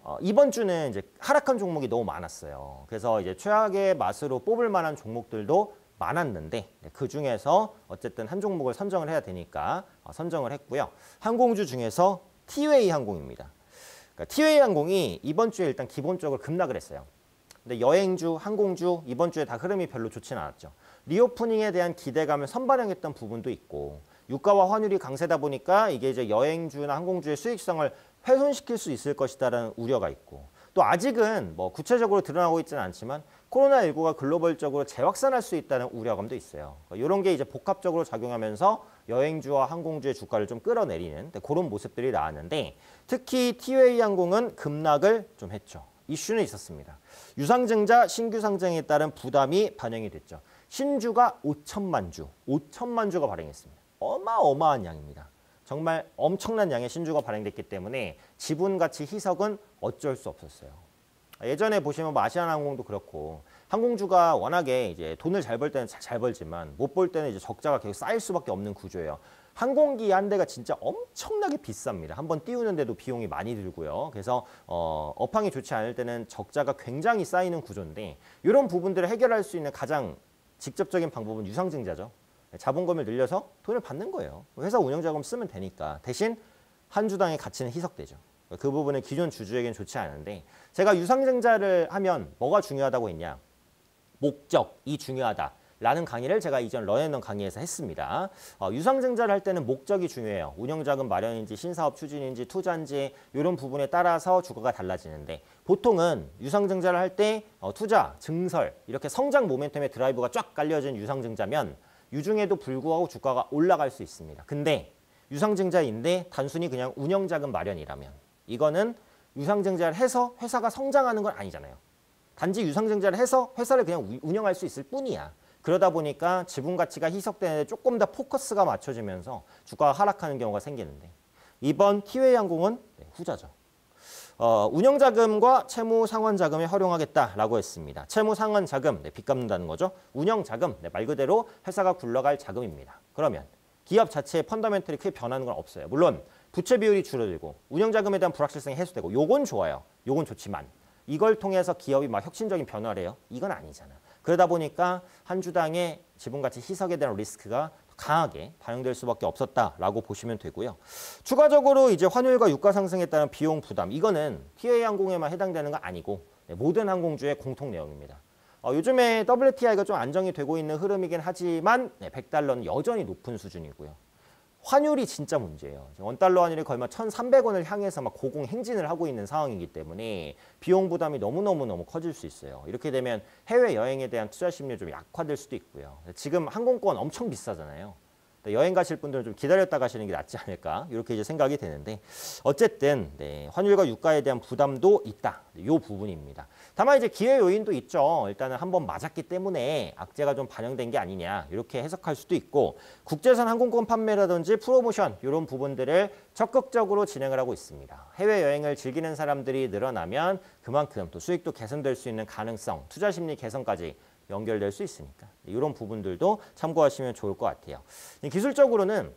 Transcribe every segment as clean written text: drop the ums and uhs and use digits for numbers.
이번 주는 이제 하락한 종목이 너무 많았어요. 그래서 이제 최악의 맛으로 뽑을 만한 종목들도 많았는데 그 중에서 어쨌든 한 종목을 선정을 해야 되니까 선정을 했고요. 항공주 중에서 티웨이 항공입니다. 그러니까 티웨이 항공이 이번 주에 일단 기본적으로 급락을 했어요. 근데 여행주, 항공주 이번 주에 다 흐름이 별로 좋지는 않았죠. 리오프닝에 대한 기대감을 선반영했던 부분도 있고 유가와 환율이 강세다 보니까 이게 이제 여행주나 항공주의 수익성을 훼손시킬 수 있을 것이다라는 우려가 있고 또 아직은 뭐 구체적으로 드러나고 있지는 않지만 코로나19가 글로벌적으로 재확산할 수 있다는 우려감도 있어요. 이런 게 이제 복합적으로 작용하면서 여행주와 항공주의 주가를 좀 끌어내리는 그런 모습들이 나왔는데 특히 티웨이 항공은 급락을 좀 했죠. 이슈는 있었습니다. 유상증자 신규 상장에 따른 부담이 반영이 됐죠. 신주가 5천만 주가 발행했습니다. 어마어마한 양입니다. 정말 엄청난 양의 신주가 발행됐기 때문에 지분가치 희석은 어쩔 수 없었어요. 예전에 보시면 뭐 아시아나항공도 그렇고 항공주가 워낙에 이제 돈을 잘 벌 때는 잘 벌지만 못 벌 때는 이제 적자가 계속 쌓일 수밖에 없는 구조예요. 항공기 한 대가 진짜 엄청나게 비쌉니다. 한번 띄우는데도 비용이 많이 들고요. 그래서 업황이 좋지 않을 때는 적자가 굉장히 쌓이는 구조인데 이런 부분들을 해결할 수 있는 가장 직접적인 방법은 유상증자죠. 자본금을 늘려서 돈을 받는 거예요. 회사 운영자금 쓰면 되니까. 대신 한 주당의 가치는 희석되죠. 그 부분은 기존 주주에게는 좋지 않은데 제가 유상증자를 하면 뭐가 중요하다고 했냐. 목적이 중요하다라는 강의를 제가 이전 런앤런 강의에서 했습니다. 유상증자를 할 때는 목적이 중요해요. 운영자금 마련인지 신사업 추진인지 투자인지 이런 부분에 따라서 주가가 달라지는데 보통은 유상증자를 할 때 투자, 증설 이렇게 성장 모멘텀의 드라이브가 쫙 깔려진 유상증자면 유중에도 불구하고 주가가 올라갈 수 있습니다. 근데 유상증자인데 단순히 그냥 운영자금 마련이라면 이거는 유상증자를 해서 회사가 성장하는 건 아니잖아요. 단지 유상증자를 해서 회사를 그냥 운영할 수 있을 뿐이야. 그러다 보니까 지분 가치가 희석되는데 조금 더 포커스가 맞춰지면서 주가가 하락하는 경우가 생기는데 이번 티웨이 항공은 후자죠. 운영자금과 채무상환자금에 활용하겠다라고 했습니다. 채무상환자금, 빚 갚는다는 거죠. 운영자금, 말 그대로 회사가 굴러갈 자금입니다. 그러면 기업 자체의 펀더멘털이 크게 변하는 건 없어요. 물론 부채 비율이 줄어들고 운영자금에 대한 불확실성이 해소되고 요건 좋아요. 요건 좋지만 이걸 통해서 기업이 막 혁신적인 변화를 해요? 이건 아니잖아. 그러다 보니까 한 주당의 지분가치 희석에 대한 리스크가 강하게 반영될 수밖에 없었다라고 보시면 되고요. 추가적으로 이제 환율과 유가 상승에 따른 비용 부담 이거는 티웨이 항공에만 해당되는 거 아니고 모든 항공주의 공통 내용입니다. 요즘에 WTI가 좀 안정이 되고 있는 흐름이긴 하지만 $100는 여전히 높은 수준이고요. 환율이 진짜 문제예요. 원달러 환율이 거의 막 1,300원을 향해서 막 고공행진을 하고 있는 상황이기 때문에 비용 부담이 너무 커질 수 있어요. 이렇게 되면 해외여행에 대한 투자 심리가 좀 약화될 수도 있고요. 지금 항공권 엄청 비싸잖아요. 여행 가실 분들은 좀 기다렸다 가시는 게 낫지 않을까 이렇게 이제 생각이 되는데 어쨌든 환율과 유가에 대한 부담도 있다. 이 부분입니다. 다만 이제 기회 요인도 있죠. 일단은 한번 맞았기 때문에 악재가 좀 반영된 게 아니냐 이렇게 해석할 수도 있고 국제선 항공권 판매라든지 프로모션 이런 부분들을 적극적으로 진행을 하고 있습니다. 해외여행을 즐기는 사람들이 늘어나면 그만큼 또 수익도 개선될 수 있는 가능성, 투자 심리 개선까지 연결될 수 있으니까 이런 부분들도 참고하시면 좋을 것 같아요. 기술적으로는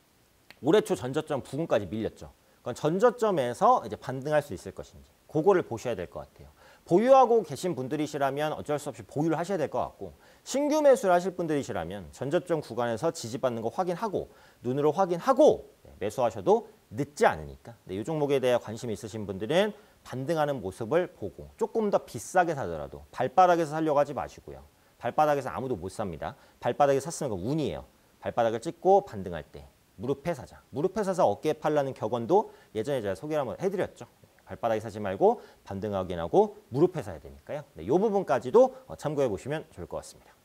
올해 초 전저점 부근까지 밀렸죠. 그건 전저점에서 이제 반등할 수 있을 것인지 그거를 보셔야 될 것 같아요. 보유하고 계신 분들이시라면 어쩔 수 없이 보유를 하셔야 될 것 같고 신규 매수를 하실 분들이시라면 전저점 구간에서 지지받는 거 확인하고 눈으로 확인하고 매수하셔도 늦지 않으니까 이 종목에 대해 관심 있으신 분들은 반등하는 모습을 보고 조금 더 비싸게 사더라도 발바닥에서 사려고 하지 마시고요. 발바닥에서 아무도 못 삽니다. 발바닥에 샀으면 그 운이에요. 발바닥을 찍고 반등할 때 무릎에 사자. 무릎에 사서 어깨에 팔라는 격언도 예전에 제가 소개를 한번 해드렸죠. 발바닥에 사지 말고 반등 확인하고 무릎에 사야 되니까요. 이 부분까지도 참고해 보시면 좋을 것 같습니다.